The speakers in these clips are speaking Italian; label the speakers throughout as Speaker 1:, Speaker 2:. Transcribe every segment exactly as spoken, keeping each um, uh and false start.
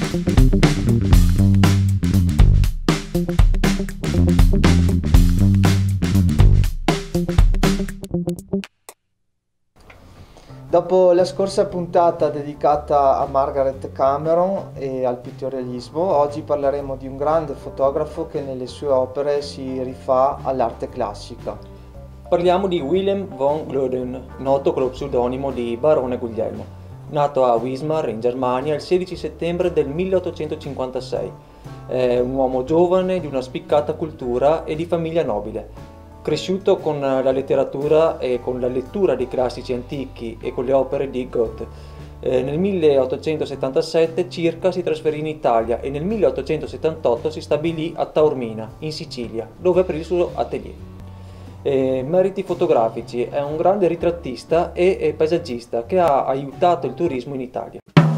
Speaker 1: Dopo la scorsa puntata dedicata a Margaret Cameron e al pittorealismo, oggi parleremo di un grande fotografo che nelle sue opere si rifà all'arte classica.
Speaker 2: Parliamo di Willem von Glöden, noto con lo pseudonimo di Barone Guglielmo, nato a Wismar in Germania il sedici settembre del milleottocentocinquantasei. È un uomo giovane, di una spiccata cultura e di famiglia nobile. Cresciuto con la letteratura e con la lettura dei classici antichi e con le opere di Goethe, eh, nel milleottocentosettantasette circa si trasferì in Italia e nel milleottocentosettantotto si stabilì a Taormina, in Sicilia, dove aprì il suo atelier. Eh, meriti fotografici, è un grande ritrattista e, e paesaggista che ha aiutato il turismo in Italia.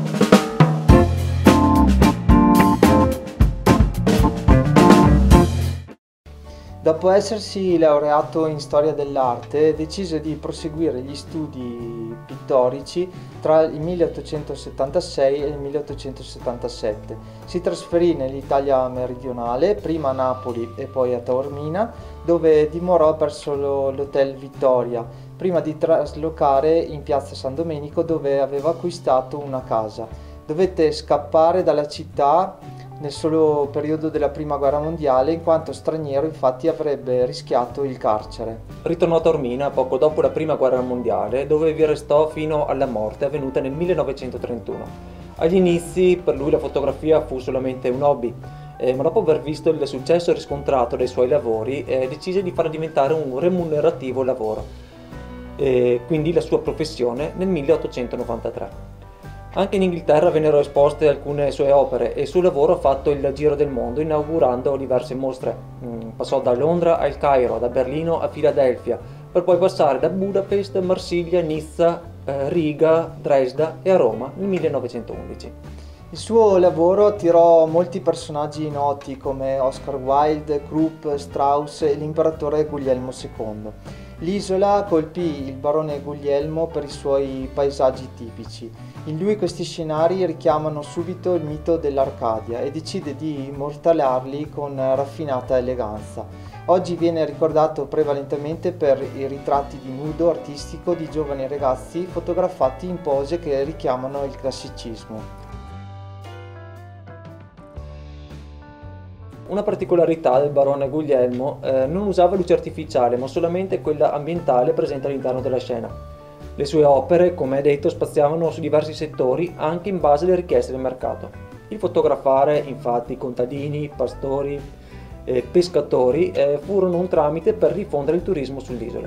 Speaker 1: Dopo essersi laureato in storia dell'arte, decise di proseguire gli studi pittorici tra il milleottocentosettantasei e il milleottocentosettantasette. Si trasferì nell'Italia meridionale, prima a Napoli e poi a Taormina, dove dimorò presso l'Hotel Vittoria, prima di traslocare in piazza San Domenico, dove aveva acquistato una casa. Dovette scappare dalla città nel solo periodo della Prima Guerra Mondiale, in quanto straniero infatti avrebbe rischiato il carcere.
Speaker 2: Ritornò a Taormina poco dopo la Prima Guerra Mondiale, dove vi restò fino alla morte avvenuta nel millenovecentotrentuno. Agli inizi per lui la fotografia fu solamente un hobby, eh, ma dopo aver visto il successo riscontrato dai suoi lavori eh, decise di farla diventare un remunerativo lavoro, e quindi la sua professione nel milleottocentonovantatré. Anche in Inghilterra vennero esposte alcune sue opere e il suo lavoro ha fatto il giro del mondo inaugurando diverse mostre. Passò da Londra al Cairo, da Berlino a Filadelfia, per poi passare da Budapest, Marsiglia, Nizza, Riga, Dresda e a Roma nel millenovecentoundici.
Speaker 1: Il suo lavoro attirò molti personaggi noti come Oscar Wilde, Krupp, Strauss e l'imperatore Guglielmo secondo. L'isola colpì il barone Guglielmo per i suoi paesaggi tipici. In lui questi scenari richiamano subito il mito dell'Arcadia e decide di immortalarli con raffinata eleganza. Oggi viene ricordato prevalentemente per i ritratti di nudo artistico di giovani ragazzi fotografati in pose che richiamano il classicismo.
Speaker 2: Una particolarità del barone Guglielmo eh, non usava luce artificiale, ma solamente quella ambientale presente all'interno della scena. Le sue opere, come detto, spaziavano su diversi settori anche in base alle richieste del mercato. Il fotografare, infatti, contadini, pastori, eh, pescatori eh, furono un tramite per diffondere il turismo sull'isola.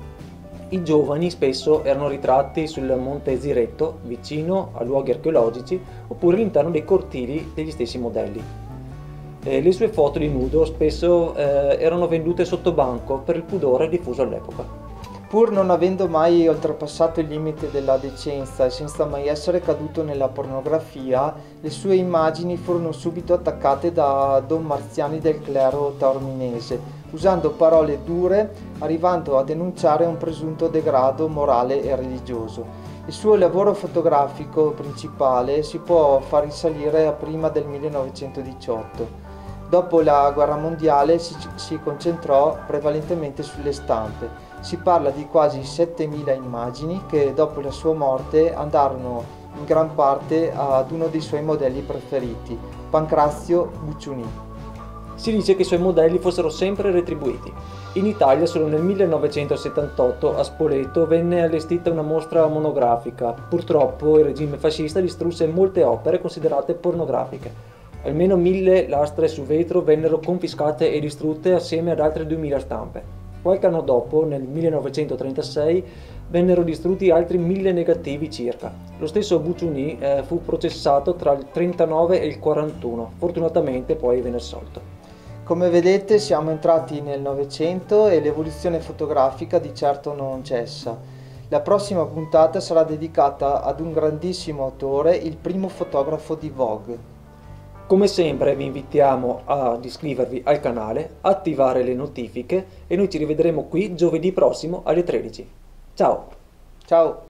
Speaker 2: I giovani spesso erano ritratti sul Monte Ziretto, vicino a luoghi archeologici, oppure all'interno dei cortili degli stessi modelli. Eh, le sue foto di nudo spesso eh, erano vendute sotto banco per il pudore diffuso all'epoca.
Speaker 1: Pur non avendo mai oltrepassato il limite della decenza e senza mai essere caduto nella pornografia, le sue immagini furono subito attaccate da don Marziani del clero taorminese, usando parole dure, arrivando a denunciare un presunto degrado morale e religioso. Il suo lavoro fotografico principale si può far risalire a prima del millenovecentodiciotto. Dopo la guerra mondiale si, si concentrò prevalentemente sulle stampe. Si parla di quasi settemila immagini che dopo la sua morte andarono in gran parte ad uno dei suoi modelli preferiti, Pancrazio Bucciuni.
Speaker 2: Si dice che i suoi modelli fossero sempre retribuiti. In Italia solo nel millenovecentosettantotto a Spoleto venne allestita una mostra monografica. Purtroppo il regime fascista distrusse molte opere considerate pornografiche. Almeno mille lastre su vetro vennero confiscate e distrutte assieme ad altre duemila stampe. Qualche anno dopo, nel millenovecentotrentasei, vennero distrutti altri mille negativi circa. Lo stesso Bucciuni eh, fu processato tra il trentanove e il quarantuno, fortunatamente poi venne assolto.
Speaker 1: Come vedete siamo entrati nel Novecento e l'evoluzione fotografica di certo non cessa. La prossima puntata sarà dedicata ad un grandissimo autore, il primo fotografo di Vogue.
Speaker 2: Come sempre vi invitiamo ad iscrivervi al canale, attivare le notifiche e noi ci rivedremo qui giovedì prossimo alle tredici. Ciao!
Speaker 1: Ciao!